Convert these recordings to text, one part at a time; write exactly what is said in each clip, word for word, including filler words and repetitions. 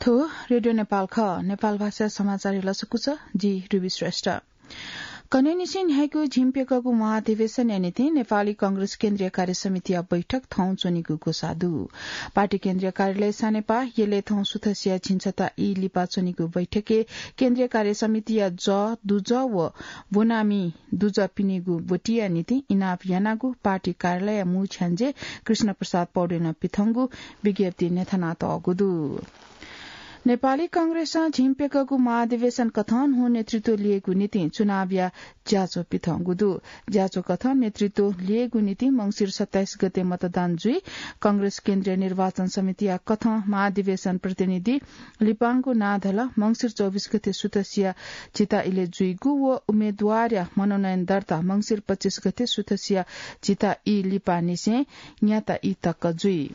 थो रेडियो नेपाल ख नेपाल भाषा समाचार लसकुछ जी रुबी श्रेष्ठ कनेनिसिन हेको झिम्पेकको महाधिवेशन यानिथे नेपाली कांग्रेस केन्द्रीय कार्य समिति बैठक थौं चोनीको गोसादु पार्टी केन्द्रीय कार्यालय सानेपा येले थौं सुथसिया छिन्छता ई लिपा चोनीको बैठके केन्द्रीय कार्य समिति या ज दुज व बोनामी दुज पिनेगु बोटिया नीति इनाप यानागु पार्टी कार्यालय मु छ्यान्जे कृष्ण प्रसाद पौडेल पिथंगु विज्ञप्ति नेथनात अगुदु नेपाली कांग्रेस झिम्पेकको महाधिवेशन कथन हो नेतृत्व लिएको नीति चुनाव या ज्याचो पिथंगुदु ज्याचो कथन नेतृत्व लिएको नीति मंगिर सत्ताइस गते मतदान जुई कांग्रेस केन्द्रीय निर्वाचन समिति या कथन महाधिवेशन प्रतिनिधि लिपाङको नाधल मंगिर चौबीस गते सुतसिया चिता इले जुईगु व उम्मेद्वार या मनोनयन दर्ता मंगिर पच्चीस गते सुतसिया चिता ई लिपा निसे न्याता ई तक जुई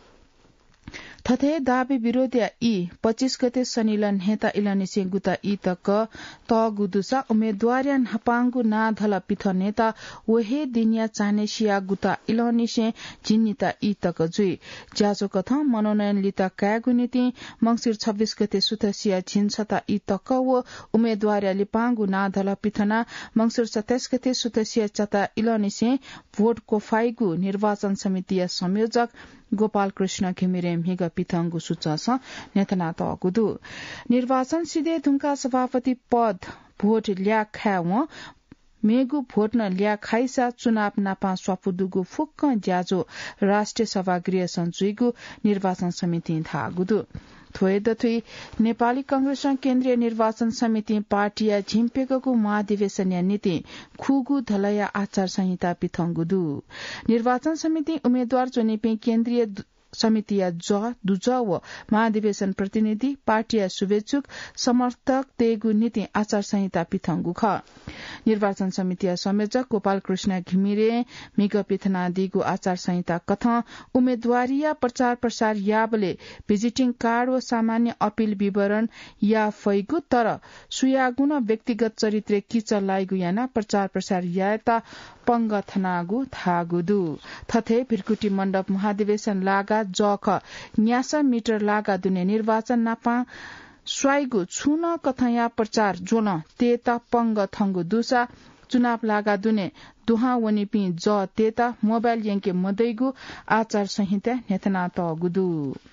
थथे दाबी विरोध या ई पच्चीस गते सनिलन हेता इलानिसे गुता ई तक त गुदुसा उम्मेद्वार या हपांगु ना धला पिथ नेता वहे दिनिया चानेसिया गुता इलानिसे जिन्निता ई तक जुई ज्याचो कथा मनोनयन लिता कागु नीति मंगिर छब्बीस गते सुथसिया झिन्छता ई तक व उम्मेद्वार या लिपांगु ना धला पिथना मंगिर सत्ताइस गते सुथसिया चता इलानिसे भोट कोफाइगु निर्वाचन समिति या संयोजक गोपाल कृष्ण घिमिरे हिग पिथंगु सुचास नेतनात अगुदु निर्वाचन सिधे धुंका सभापति पद भोट ल्या खाव मेगु भोट न ल्या खाइसा चुनाव नापा स्वापुदुगु फुक्क ज्याजो राष्ट्रिय सभा गृह सञ्चुइगु निर्वाचन समिति थागुदु थोए दथुई नेपाली कांग्रेस केन्द्रीय निर्वाचन समिति पार्टी या झिम्पेकको महाधिवेशन या नीति खुगु धलया आचार संहिता पिथंगुदु निर्वाचन समिति उम्मेद्वार चुनिपे केन्द्रीय समिति या ज दुज व महाधिवेशन प्रतिनिधि पार्टी या शुभेच्छुक समर्थक तेगु नीति आचार संहिता पिथंगु ख निर्वाचन समिति या संयोजक गोपाल कृष्ण घिमिरे मिग पिथना दिगु आचार संहिता कथा उम्मेदवारी या प्रचार प्रसार याबले भिजिटिङ कार्ड व सामान्य अपील विवरण या फैगु तर सुयागुन व्यक्तिगत चरित्र किचल लाइगु याना प्रचार प्रसार याता पंगथनागु थागुदु थथे भिरकुटी मण्डप महाधिवेशन लागा जख न्यासा मिटर लागा दुने निर्वाचन नापा स्वाइगु छुन कथया प्रचार जोन तेता पंग थंगु दुसा चुनाव लागा दुने दुहा वनिपि ज तेता मोबाइल यंके मदैगु आचार संहिता नेतना त गुदु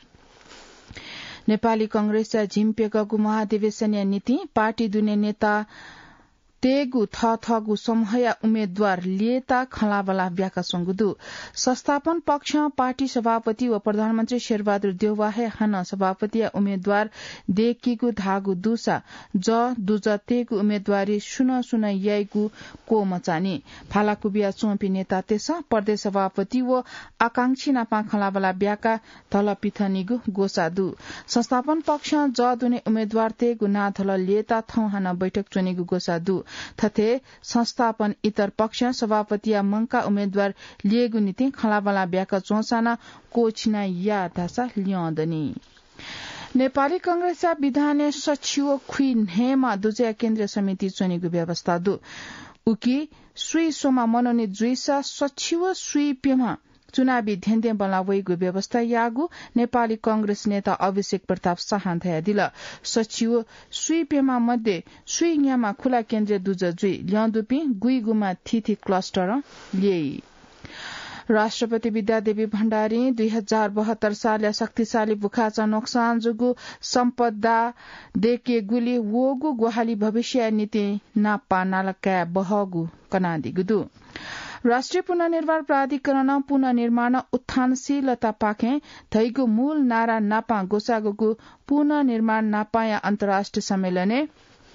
नेपाली कांग्रेस झिम्पेकको महाधिवेशन या नीति पार्टी दुने नेता तेगु थ थगु समूह उम्मेद्वार लिएता खलाबला व्याका संगुदु संस्थापन पक्ष पार्टी सभापति व प्रधानमन्त्री शेरबहादुर देउवाहे हन सभापति या उम्मेद्वार देखिगु धागु दुसा ज दुज तेगु उम्मेद्वारी सुन सुन याइगु को मचानी फालाकुबिया चोपी नेता तेस प्रदेश सभापति व आकांक्षी नापा खलाबला व्याका थल पिथनिगु गोसादु संस्थापन पक्ष ज दुने उम्मेद्वार तेगु ना थल लिएता थौ हन बैठक चुनेगु गोसादु थथे संस्थापन इतर पक्ष सभापति या मंका उम्मेद्वार लिएगु नीति खलाबला ब्याका चौसाना कोचिना या धासा लियदनी नेपाली कांग्रेस विधान सचिव खुइन हेमा दुजया केन्द्रीय समिति चुनेगु व्यवस्था दु उकी सुई सोमा मनोनित जुइसा सचिव सुई पेमा चुनावी ध्येन्द्य बलावैगु व्यवस्था यागु नेपाली कांग्रेस नेता अभिषेक प्रताप शाहन्थया दिल सचिव सुई पेमा मध्ये सुई न्यामा खुला केन्द्रीय दुज जुई ल्यान्दुपी गुईगुमा थिथि क्लस्टर लिएई राष्ट्रपति विद्यादेवी भण्डारी दुई हजार बहत्तर साल शक्तिशाली बुखाचा नोक्सान जुगु सम्पदा देके गुली वोगु गुहाली भविष्य नीति नापा नालका बहगु कनादिगुदु राष्ट्रिय पुनर्निर्माण प्राधिकरण पुनर्निर्माण उत्थानशीलता पाखे थैगु मूल नारा नापा गोसागुगु पुनर्निर्माण नापाया अन्तर्राष्ट्रिय सम्मेलने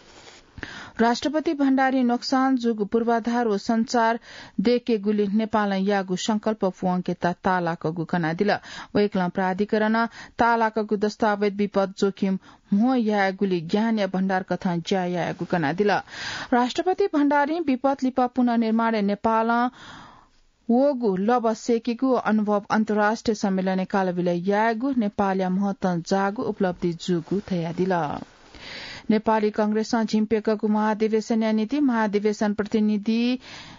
राष्ट्रपति भण्डारी नोक्सान जुग पूर्वाधार व संचार देके गुली नेपाल यागु संकल्प फुअंकेता तालाकगु कना दिल वैकला प्राधिकरण तालाकगु दस्तावेज विपद जोखिम मो या गुली ज्ञान या भण्डार कथा ज्या यागु कना दिल राष्ट्रपति भण्डारी विपद लिपा पुनर्निर्माण नेपाल वोगु लब सेकेगु अनुभव अन्तर्राष्ट्रिय सम्मेलन कालविले यागु नेपाल या महत्व जागु उपलब्धि जुगु थया दिल नेपाली कांग्रेस झिम्पेकको महाधिवेशन नीति महाधिवेशन प्रतिनिधि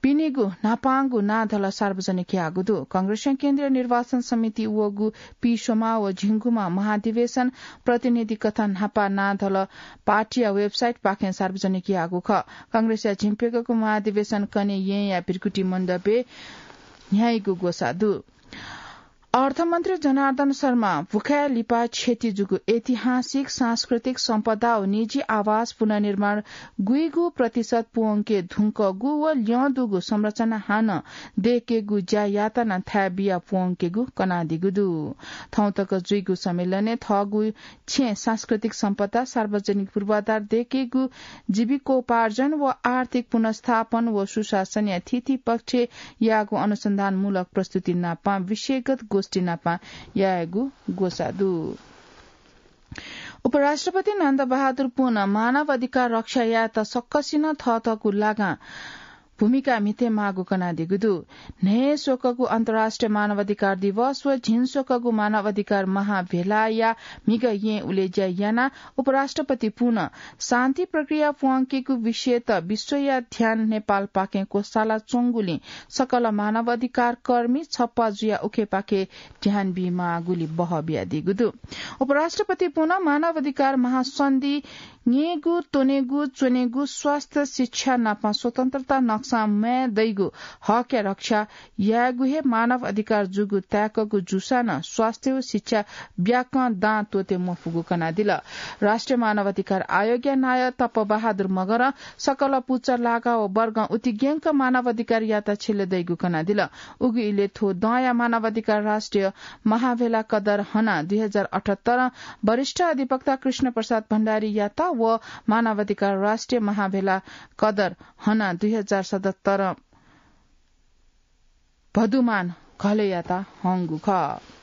पिनिगु नापांगु नाधल सार्वजनिक यागुदु कांग्रेस केन्द्रीय निर्वाचन समिति वगु पिसोमा व झिंगुमा महाधिवेशन प्रतिनिधि कथन नापा नाधल पार्टी वेबसाइट पाखे सार्वजनिक यागु ख कांग्रेस झिम्पेको महाधिवेशन कने ये या पिरकुटी मण्डपे न्यायगु गोसादु अर्थमन्त्री जनार्दन शर्मा भुखा लिपा क्षति जुगु ऐतिहासिक सांस्कृतिक सम्पदा औ निजी आवास पुनर्निर्माण गुइगु प्रतिशत पुंके धुंकगु व ल्यदुगु संरचना हान देकेगु ज्या यातना थाबिया पुंकेगु कनादिगुदु थौतक जुइगु सम्मेलने थगु छे सांस्कृतिक सम्पदा सार्वजनिक पूर्वाधार देकेगु जीविकोपार्जन व आर्थिक पुनर्स्थापन व सुशासन या थिति पक्ष यागु अनुसन्धानमूलक प्रस्तुति नापा विषयगत गोष्ठी नापा यागु गोसादु उपराष्ट्रपति नन्द बहादुर पुन मानव अधिकार रक्षा या त सक्कसिन थथकु लागा भूमिका मिते मागु कनादिगुदु ने शोकगु अन्तर्राष्ट्रिय मानवाधिकार दिवस व झिन शोकगु मानवाधिकार महाभेला या मिग ये उलेज्या याना उपराष्ट्रपति पुन शान्ति प्रक्रिया पुंकेगु विषय त विश्व या ध्यान नेपाल पाके कोसाला चोंगुली सकल मानवाधिकार कर्मी छप्पा जुया उखे पाके ध्यान बिमा गुली बहबिया दिगुदु उपराष्ट्रपति पुन मानवाधिकार महासन्धि ङेगु तोनेगु चोनेगु स्वास्थ्य शिक्षा नापा स्वतन्त्रता नक्सा में दैगु हक रक्षा यागुहे मानव अधिकार जुगु त्यागगु जुसाना स्वास्थ्य शिक्षा ब्याक दाँ तोते मफुगु कना दिल राष्ट्रिय मानव अधिकार आयोग नाय तप बहादुर मगर सकल पुच्च लागा व वर्ग उतिग्यंक मानव अधिकार याता छिले दैगु कना दिल उगु इले थो दया मानव अधिकार राष्ट्रिय महाभेला कदर हना दुई हजार अठहत्तर वरिष्ठ अधिवक्ता कृष्ण प्रसाद भण्डारी याता व मानवाधिकार राष्ट्रिय महाभेला कदर हना दुई हजार सतहत्तर भदुमान घले याता हंगु ख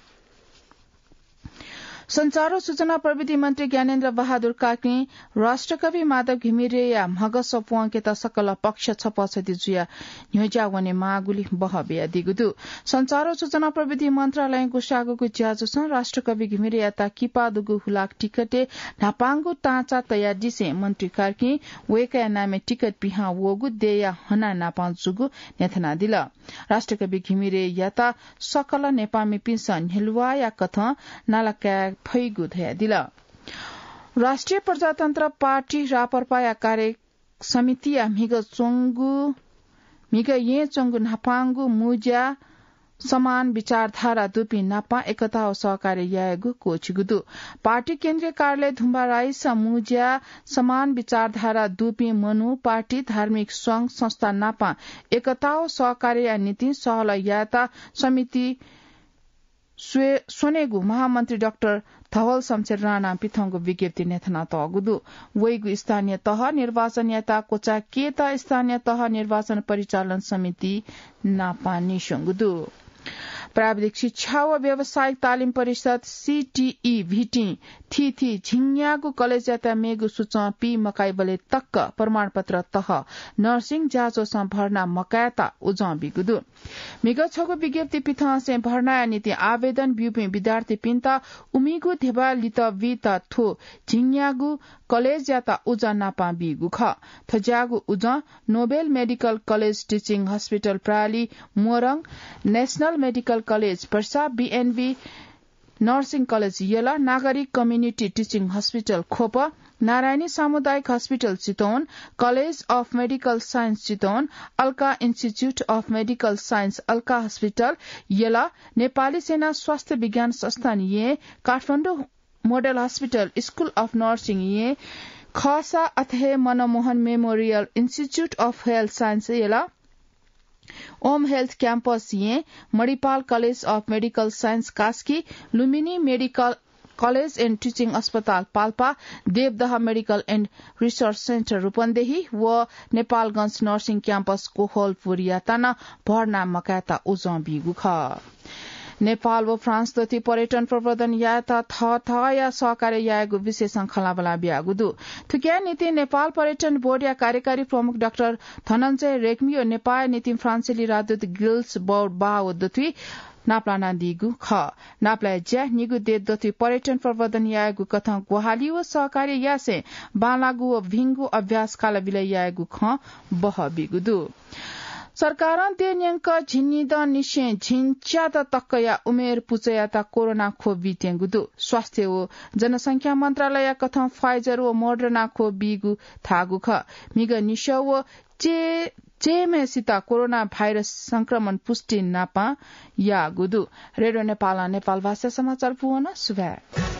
संचार और सूचना प्रविधि मंत्री ज्ञानेन्द्र बहादुर काकी राष्ट्रकवि माधव घिमिरे या मगस पुंके त सकल पक्ष छपछति जुया न्योजा वने मागुली बहबिया दिगुदु संचार और सूचना प्रविधि मन्त्रालय गुसागुको ज्याजुसन राष्ट्रकवि घिमिरे या ता किपादुगु हुलाक टिकटे नापांगु टाचा तयार दिसे मंत्री कार्की वेका नामे टिकट पिहा वगु देया हना नापा जुगु नेथना दिल राष्ट्रकवि घिमिरे या ता सकल नेपामी पिसन हेलुवा या कथ नालका फैगु धया दिल राष्ट्रिय प्रजातन्त्र पार्टी रापरपा या कार्य समिति या मिग चोंगु मिग ये चोंगु नापांगु मुजा समान विचारधारा दुपी नापा एकता और सहकार्य यागु कोचिगुदु पार्टी केन्द्रीय कार्यालय धुम्बा राई मुजा समान विचारधारा दुपी मनु पार्टी धार्मिक संघ संस्था नापा एकता और सहकार्य या नीति सहल याता समिति सोनेगु महामन्त्री डाक्टर धवल शमशेर राणा पिथंगु विज्ञप्ति नेथना तगुदु वैगु स्थानीय तह निर्वाचन याता कोचा के त स्थानीय तह निर्वाचन परिचालन समिति नापा निशंगुदु प्राविधिक शिक्षा व व्यावसायिक तालिम परिषद सीटीई भीटी थी थी झिंग्यागु कलेज याता मेगु सुच पी मकाइबले तक्क प्रमाण पत्र तह नर्सिङ जाँचो सं भर्ना मकायता उजं बिगुदु मिगत छगु विज्ञप्ति पिथा से भर्ना नीति आवेदन ब्युपि विद्यार्थी पिन्ता उमिगु धेबा लित वित थो झिंग्यागु कलेज याता उज नापा बिगु ख थज्यागु उज Nobel medical college teaching hospital प्राली Morang national medical college Parsa BNB nursing college यला नागरिक कम्युनिटी टीचिङ हस्पिटल खोप नारायणी सामुदायिक hospital Chitwan college of medical science Chitwan Alka institute of medical science Alka hospital यला नेपाली सेना स्वास्थ्य विज्ञान संस्थान ये Kathmandu model hospital school of nursing ये खसा अथे Manmohan memorial institute of health science यला ओम हेल्थ क्याम्पस ये Manipal college of medical science Kaski Lumbini medical college and teaching अस्पताल Palpa Devdaha medical and research centre Rupandehi व नेपालगंज नर्सिङ क्याम्पस कोहलपुर यातना भर्ना मकाता उजं बिगु ख नेपाल व फ्रान्स दति पर्यटन प्रवर्धन याता थ थ या सहकार्य यागु विशेष खलाबला ब्यागुदु थुक्या नीति नेपाल पर्यटन बोर्ड या कार्यकारी प्रमुख डाक्टर धनञ्जय रेग्मी नेपाल नीति फ्रान्सेली राजदूत गिल्स बोर्ड बाव दति नाप्लाना दिगु ख नाप्ला ज्या निगु दे दति पर्यटन प्रवर्धन यागु कथा गुहाली व सहकार्य यासे बालागु व भिंगु अभ्यास काल विलय यागु ख बह बिगुदु सरकारान ते न्यांक झिन्निद निशे झिन्च्यात तक्कया उमेर पुचयाता कोरोना खोप बितेंगुदु स्वास्थ्य ओ जनसंख्या मन्त्रालय कथं फाइजर ओ मोडर्ना खोप बिगु थागु ख मिग निशो ओ चे चेमेसिता कोरोना भाइरस संक्रमण पुष्टि नापा या गुदु रेडियो नेपाल नेपाल भाषा समाचार पुवन सुबह